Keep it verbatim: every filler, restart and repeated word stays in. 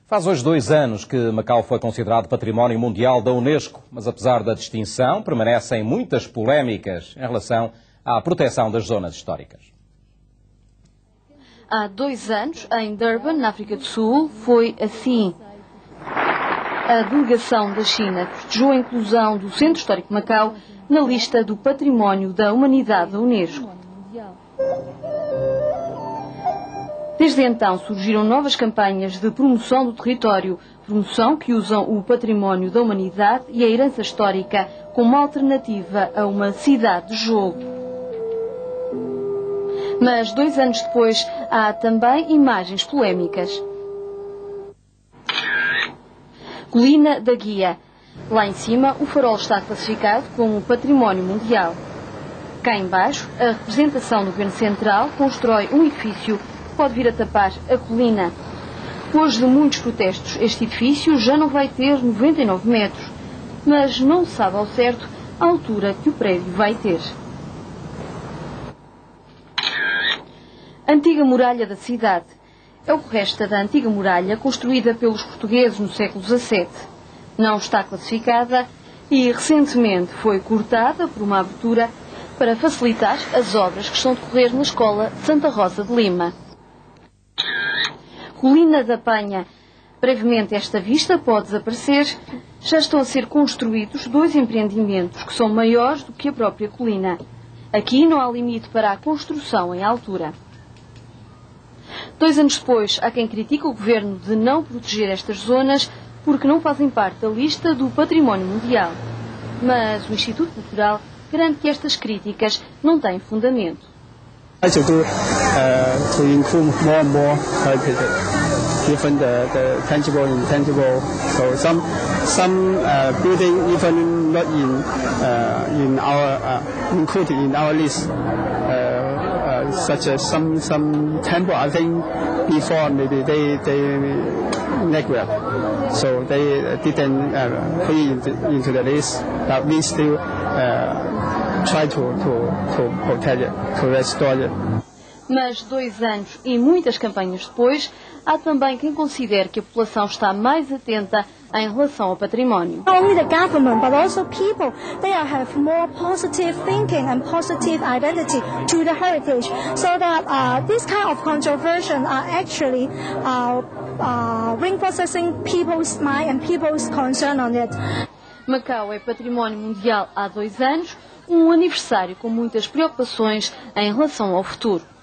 Faz hoje dois anos que Macau foi considerado Património Mundial da Unesco, mas apesar da distinção, permanecem muitas polémicas em relação à proteção das zonas históricas. Há dois anos, em Durban, na África do Sul, foi assim. A delegação da China festejou a inclusão do Centro Histórico de Macau na lista do Património da Humanidade da Unesco. Desde então surgiram novas campanhas de promoção do território, promoção que usam o património da humanidade e a herança histórica como alternativa a uma cidade de jogo. Mas dois anos depois há também imagens polémicas. Colina da Guia. Lá em cima o farol está classificado como Património Mundial. Cá em baixo a representação do Governo Central constrói um edifício pode vir a tapar a colina. Depois de muitos protestos, este edifício já não vai ter noventa e nove metros, mas não se sabe ao certo a altura que o prédio vai ter. Antiga muralha da cidade. É o que resta da antiga muralha construída pelos portugueses no século dezassete. Não está classificada e recentemente foi cortada por uma abertura para facilitar as obras que estão a decorrer na Escola Santa Rosa de Lima. Colina da Penha. Brevemente esta vista pode desaparecer. Já estão a ser construídos dois empreendimentos que são maiores do que a própria colina. Aqui não há limite para a construção em altura. Dois anos depois, há quem critique o governo de não proteger estas zonas porque não fazem parte da lista do Património Mundial. Mas o Instituto Cultural garante que estas críticas não têm fundamento. I should do uh, to include more and more heritage, given the, the tangible and intangible. So some some uh, building even not in uh, in our uh, included in our list, uh, uh, such as some some temple. I think before maybe they they neglect, so they didn't uh, put it into, into the list. But we still. Uh, Try to, to, to protect it, to restore it. Mas dois anos e muitas campanhas depois, há também quem considere que a população está mais atenta em relação ao património. Not only the government, but also people, they have more positive thinking and positive identity to the heritage, so that uh, this kind of controversy are actually uh, uh, reinforcing people's mind and people's concern on it. Macau é Património Mundial há dois anos, um aniversário com muitas preocupações em relação ao futuro.